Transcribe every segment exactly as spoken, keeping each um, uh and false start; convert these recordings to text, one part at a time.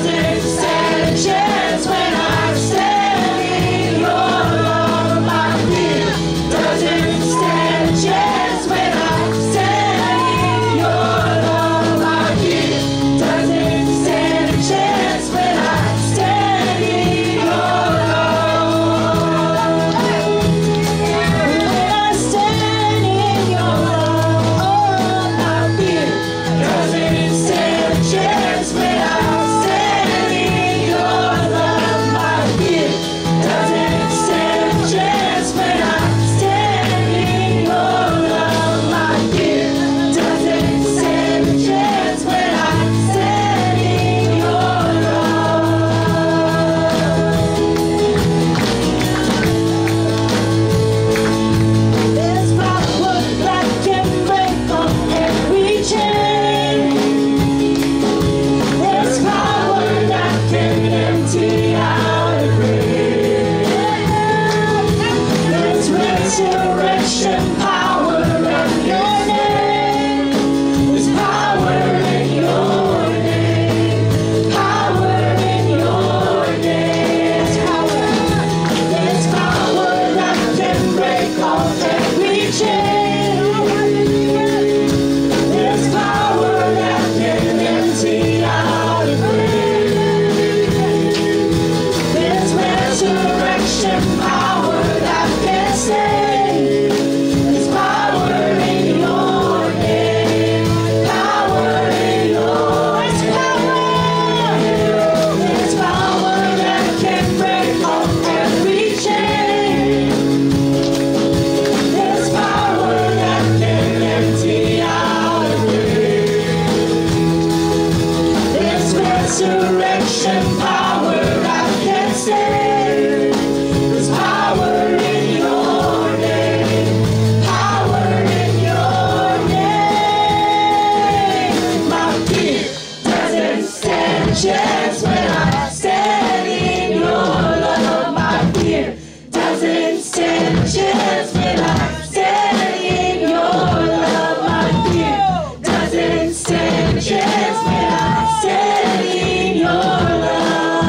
Stand a chance when I stand in your love.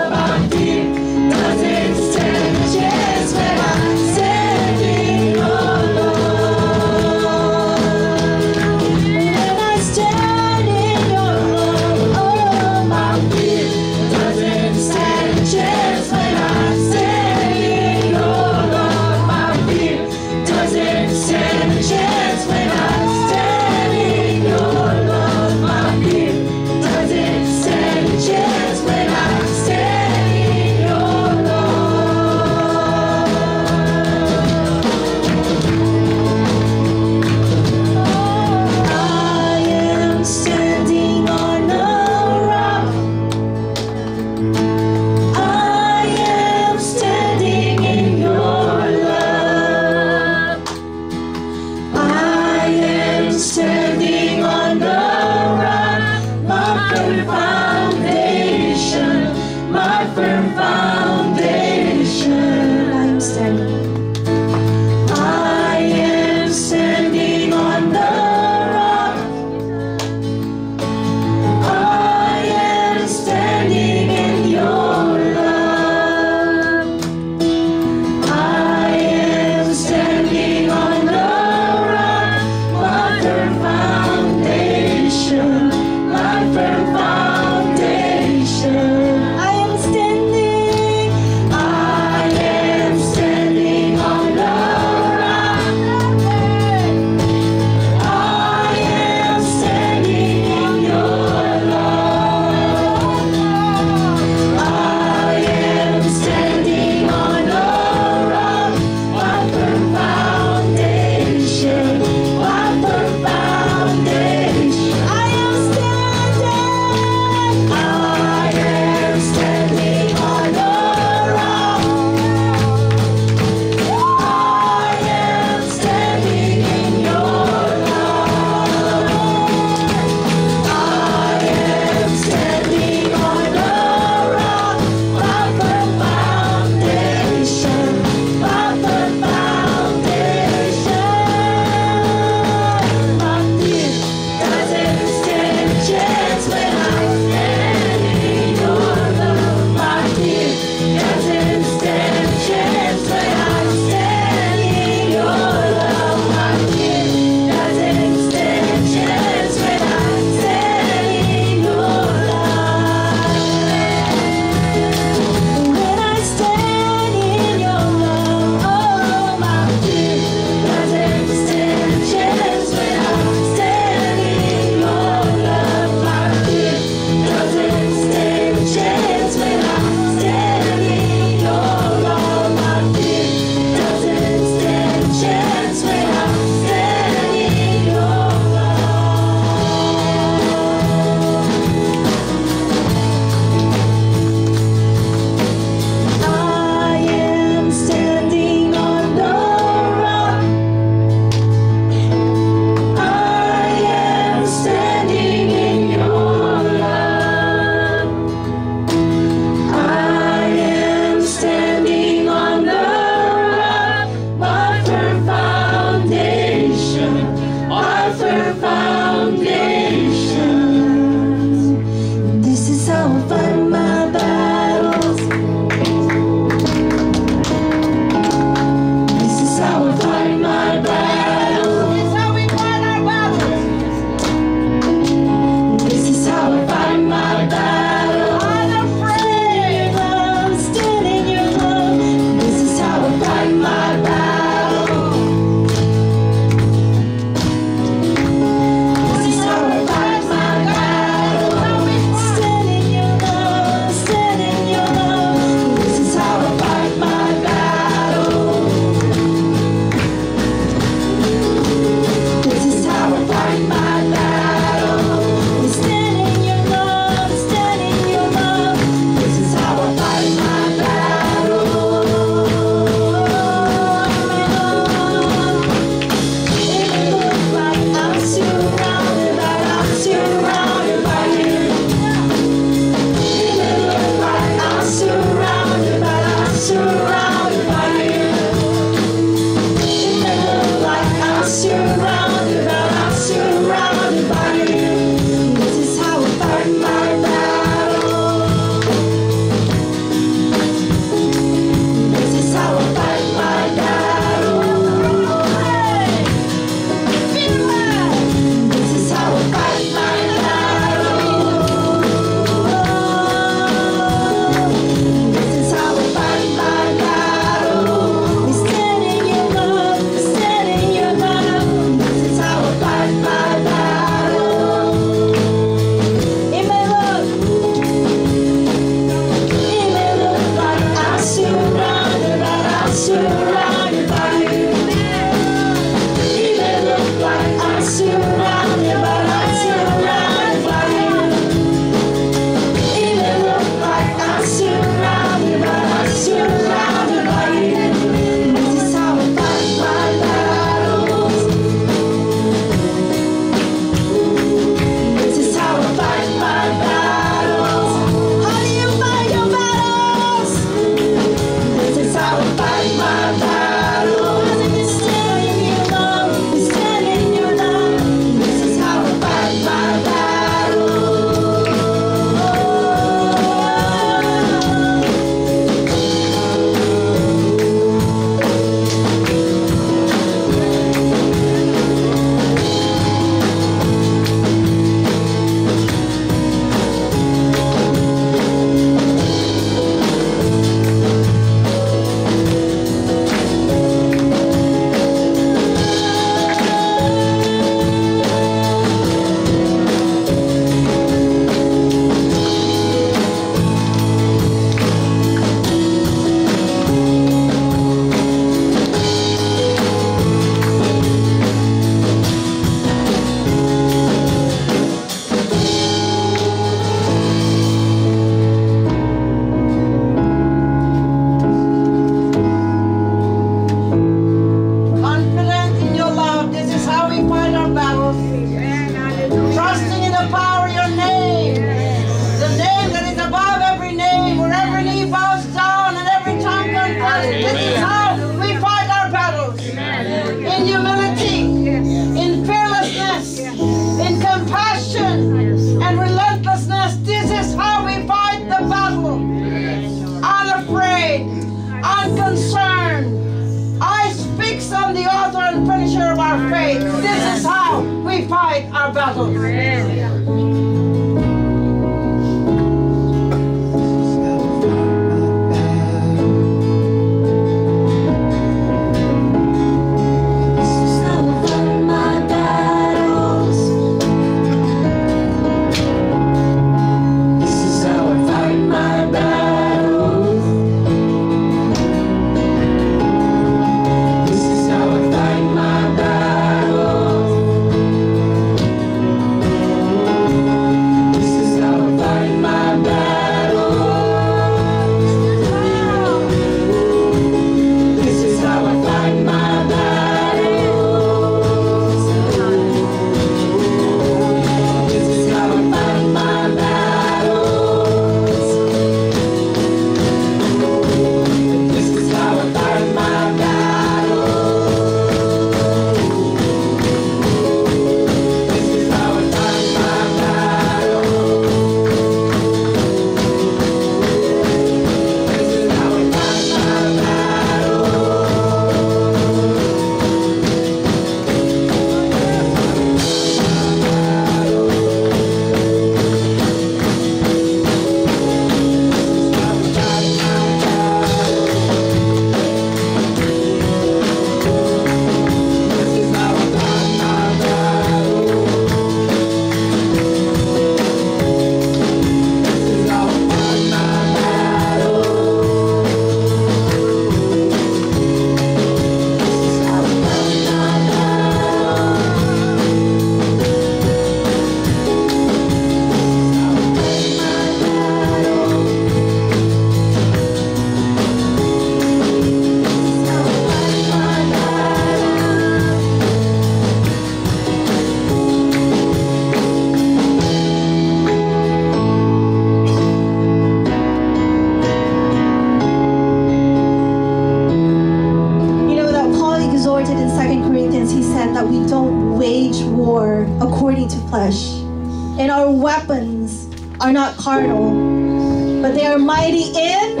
according to flesh. And our weapons are not carnal, but they are mighty in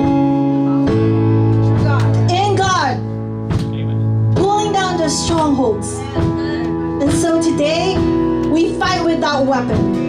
in God, pulling down the strongholds. And so today, we fight with that weapon.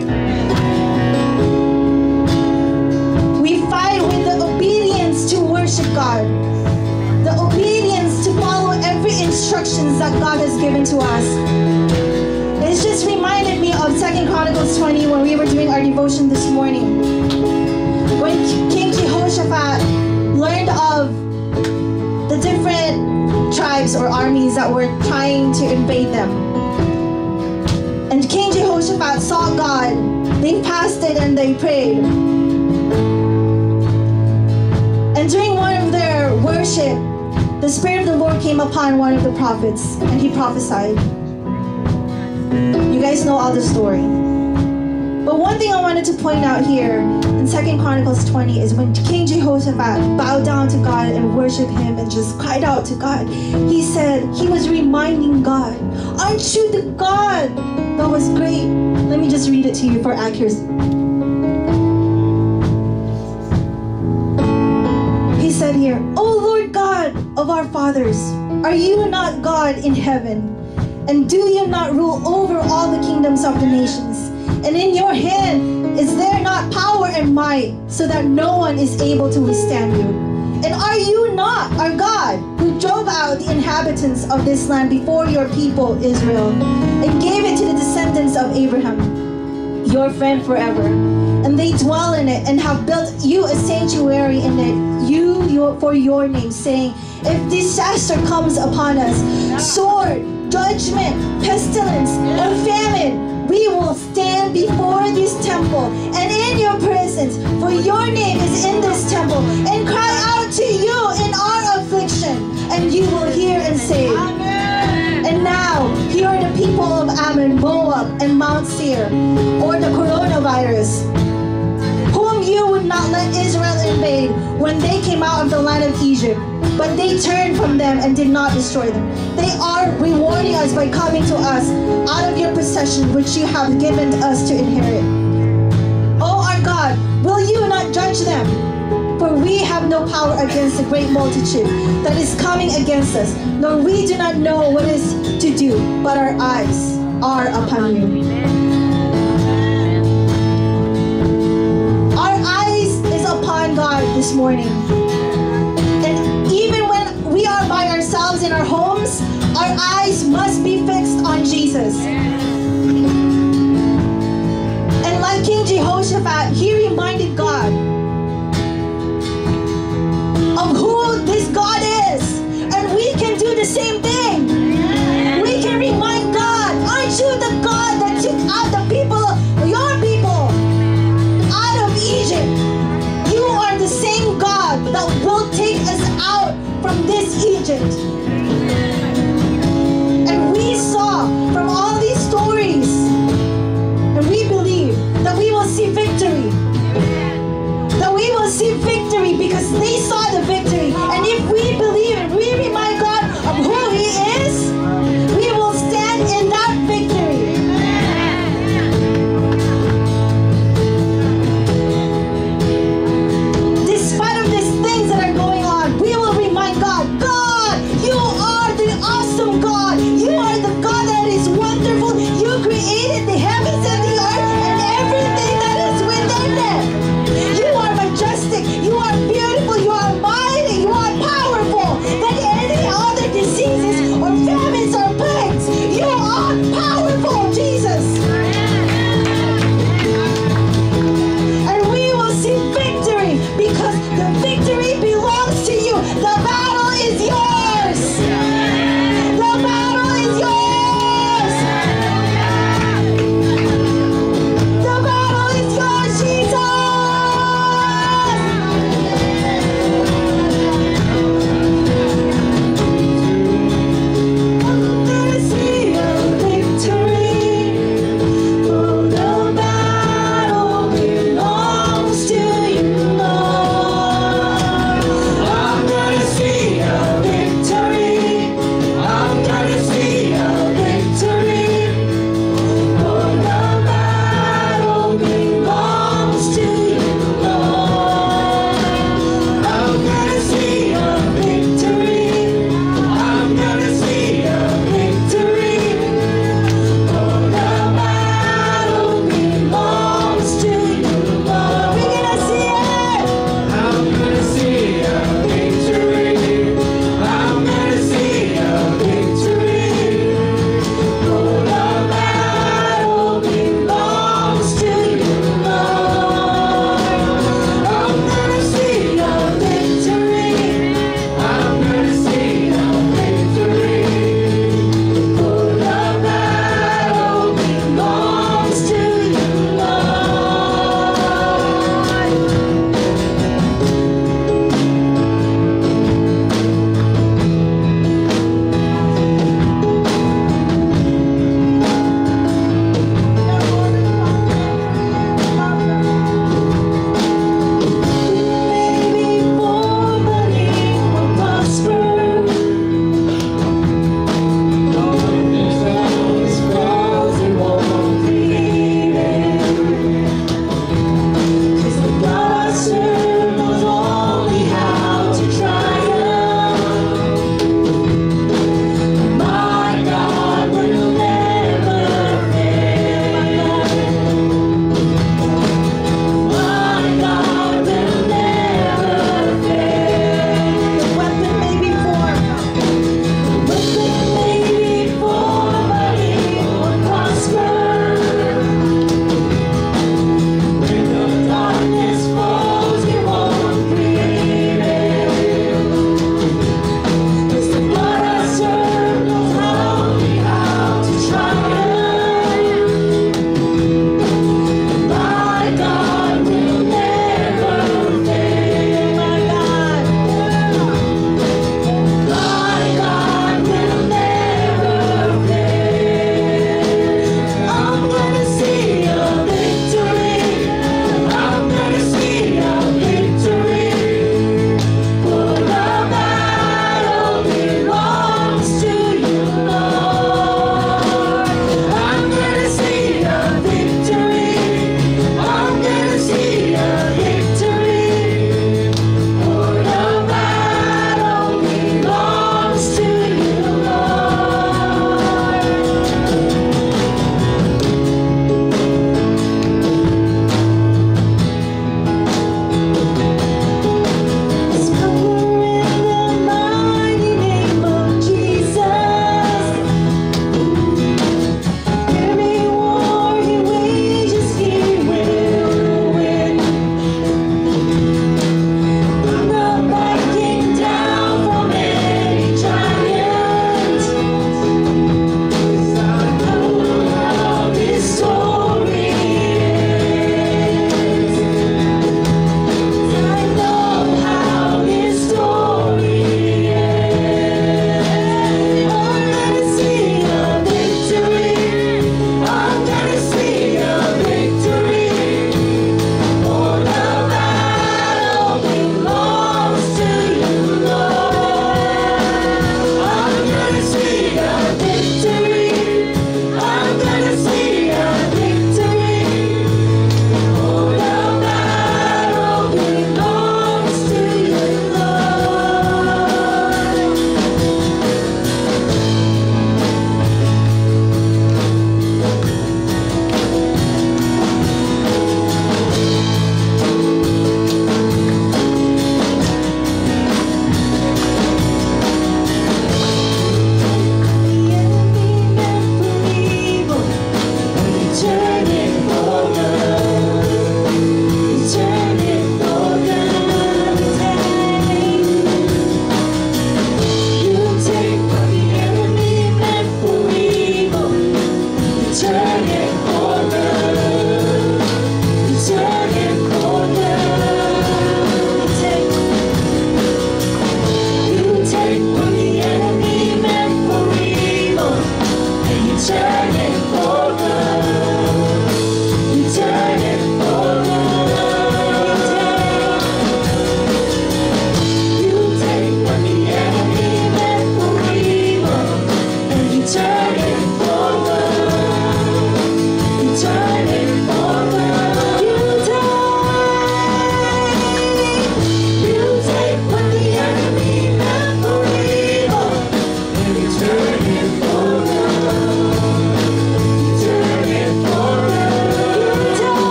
We fight with the obedience to worship God, the obedience to follow every instructions that God has given to us. It's just reminded me of Second Chronicles twenty when we were doing our devotion this morning. When King Jehoshaphat learned of the different tribes or armies that were trying to invade them. And King Jehoshaphat saw God. They fasted and they prayed. And during one of their worship, the Spirit of the Lord came upon one of the prophets and he prophesied. You guys know all the story. But one thing I wanted to point out here in Second Chronicles twenty is when King Jehoshaphat bowed down to God and worshiped him and just cried out to God, he said, he was reminding God, aren't you the God that was great? Let me just read it to you for accuracy. He said here, O Lord God of our fathers, are you not God in heaven? And do you not rule over all the kingdoms of the nations? And in your hand is there not power and might, so that no one is able to withstand you? And are you not our God, who drove out the inhabitants of this land before your people Israel, and gave it to the descendants of Abraham, your friend forever? And they dwell in it, and have built you a sanctuary in it, you your, for your name, saying, if disaster comes upon us, sword, judgment, pestilence, or famine, we will stand before this temple and in your presence, for your name is in this temple, and cry out to you in our affliction, and you will hear and save. Amen. And now, here are the people of Ammon, Moab, and Mount Seir, or the coronavirus, whom you would not let Israel invade when they came out of the land of Egypt. But they turned from them and did not destroy them. They are rewarding us by coming to us out of your possession, which you have given us to inherit. O our God, will you not judge them? For we have no power against the great multitude that is coming against us, nor we do not know what is to do, but our eyes are upon you. Our eyes is upon God this morning. We are by ourselves in our homes, our eyes must be fixed on Jesus. And like King Jehoshaphat, he reminded God of who this God is. And we can do the same thing. We can remind God, aren't you the God that took out the people, your people, out of Egypt? You are the same God that will take us out from this Egypt. And we saw from all these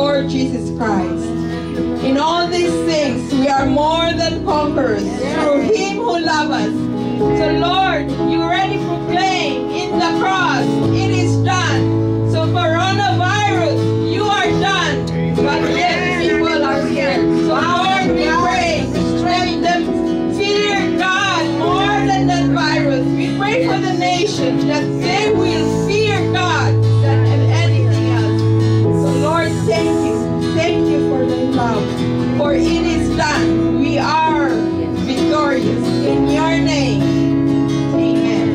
Lord Jesus Christ. In all these things, we are more than conquerors through Him who loves us. So Lord, you already proclaimed in the cross, it is done. So coronavirus, you are done. But yet people are scared. So Lord, we pray, let them fear God more than that virus. We pray for the nation that they will fear God than anything else. So Lord, thank you. Thank you for the love. For it is done. We are victorious. In your name. Amen.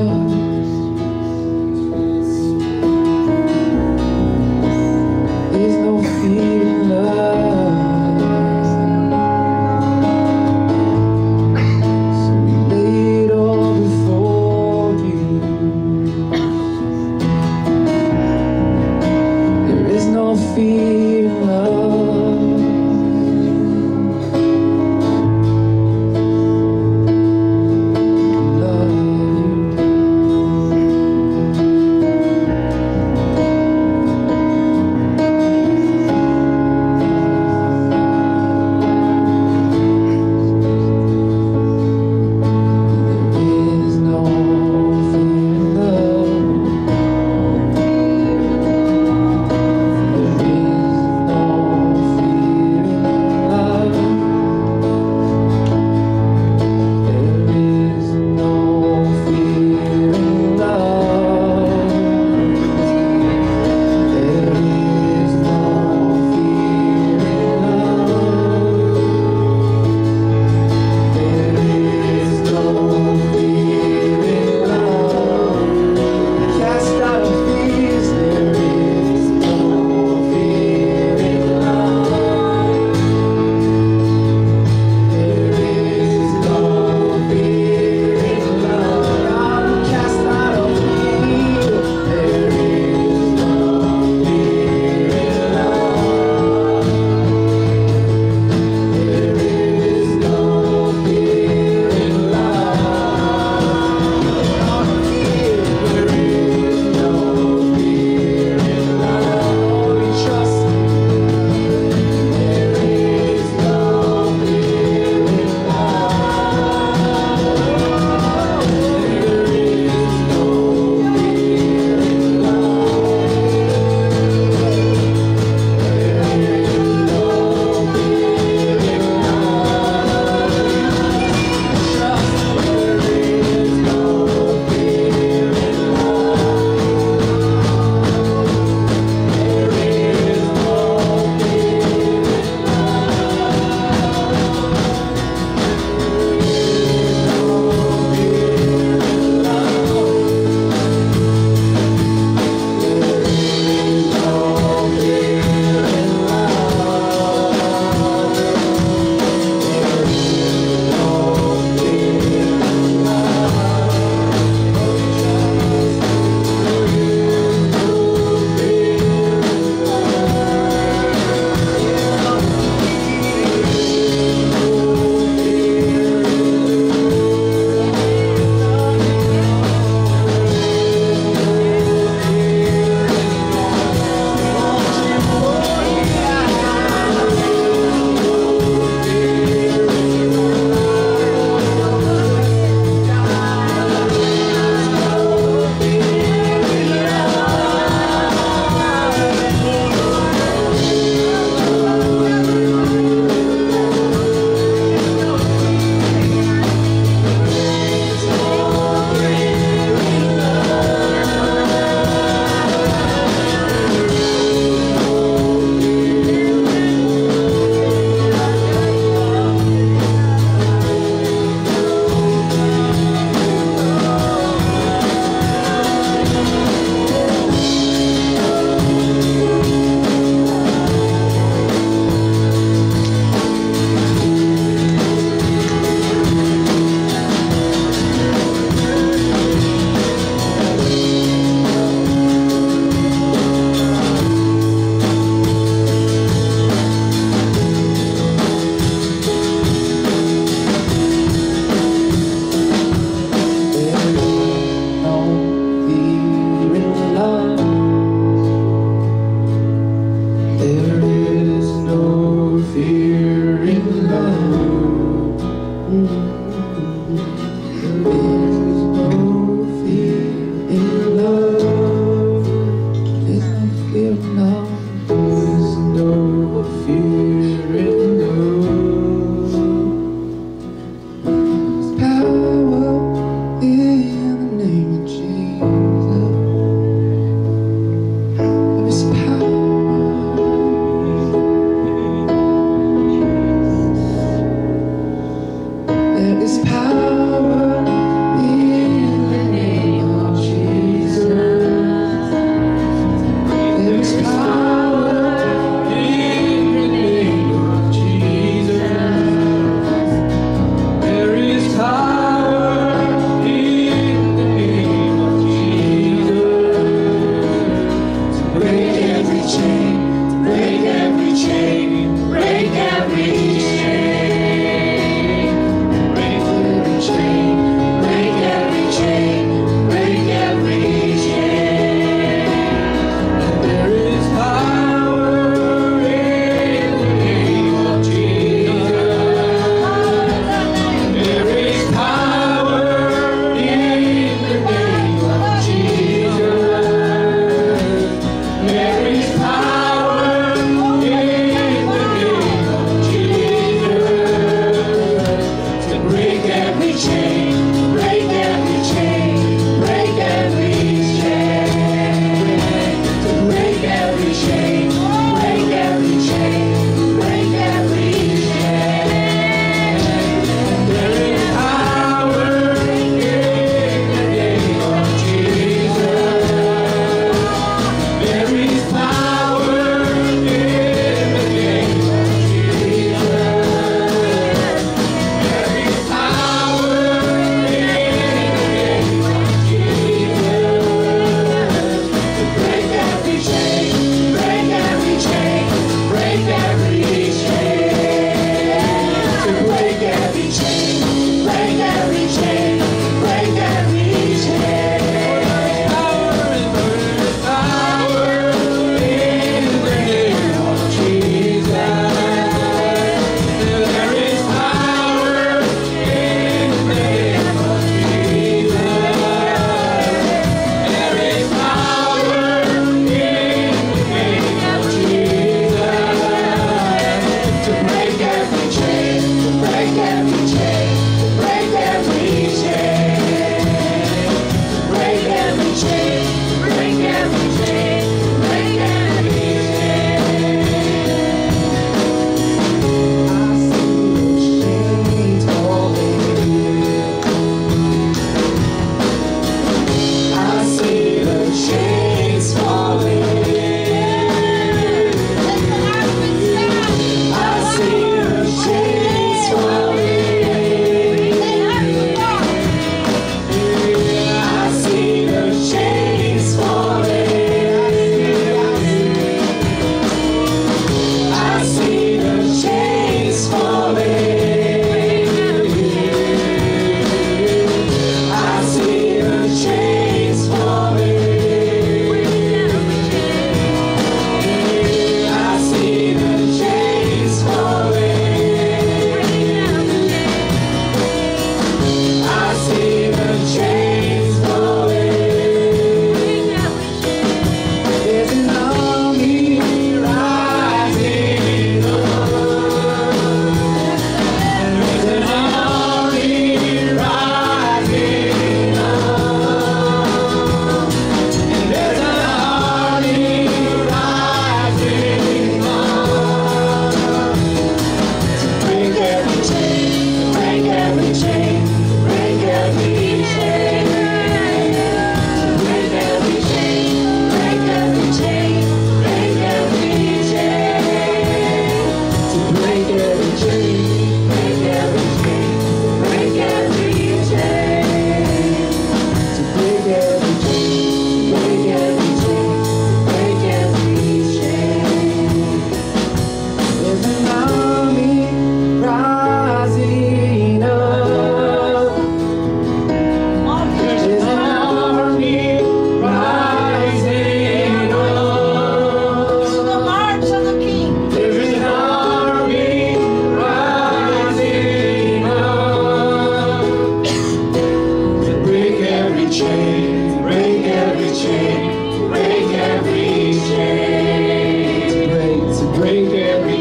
Is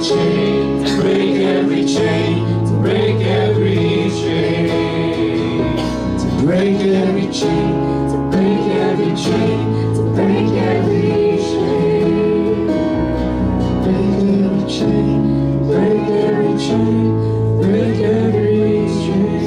chain, to break every chain, to break every chain, to break every chain, to break every chain, to break every chain, break every chain, break every chain, break every chain.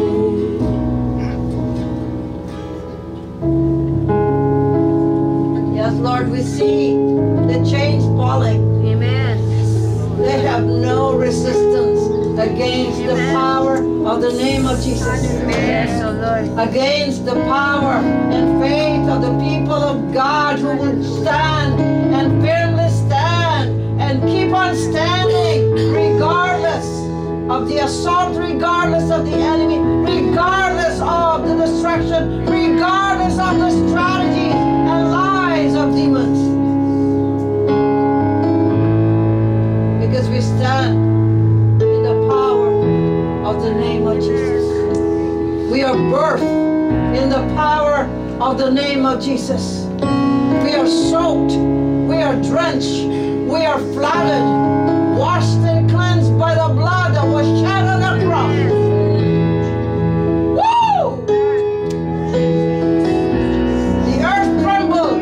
Yes, Lord, we see the chains falling. Amen. They have no resistance against the power of the name of Jesus. Yes, oh Lord. Against the power and faith of the people of God who will stand and firmly stand and keep on standing regardless of the assault, regardless of the enemy, regardless of the destruction, regardless of the strategies and lies of demons. Because we stand in the power of the name of Jesus. We are birthed in the power of the name of Jesus. We are soaked, we are drenched, we are flooded, washed and cleansed by the blood that was shed on the cross. Woo! The earth trembled.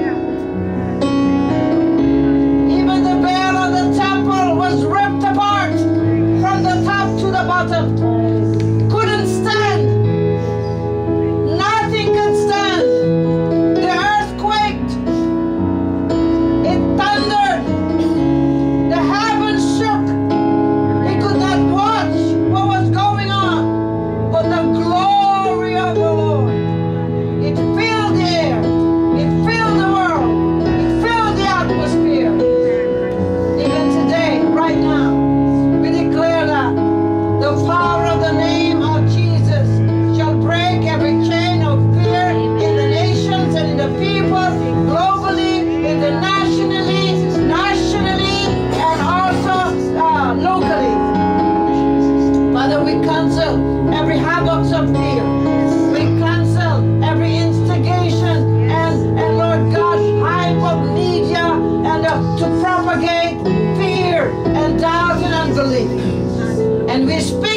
Even the veil of the temple was ripped apart from the top to the bottom. Couldn't stand. Nothing could stand. The earth quaked. It thundered. The heavens shook. They could not watch what was going on. But the glory of the Lord, it filled the air. It filled the world. It filled the atmosphere. Even today, right now, we declare that the power of the name of Jesus shall break every chain of fear in the nations and in the people, globally, internationally, nationally, and also uh, locally. Father, we cancel every havoc of fear. We cancel every instigation and, and Lord God, hype of media and uh, to propagate fear and doubt and unbelief. And we speak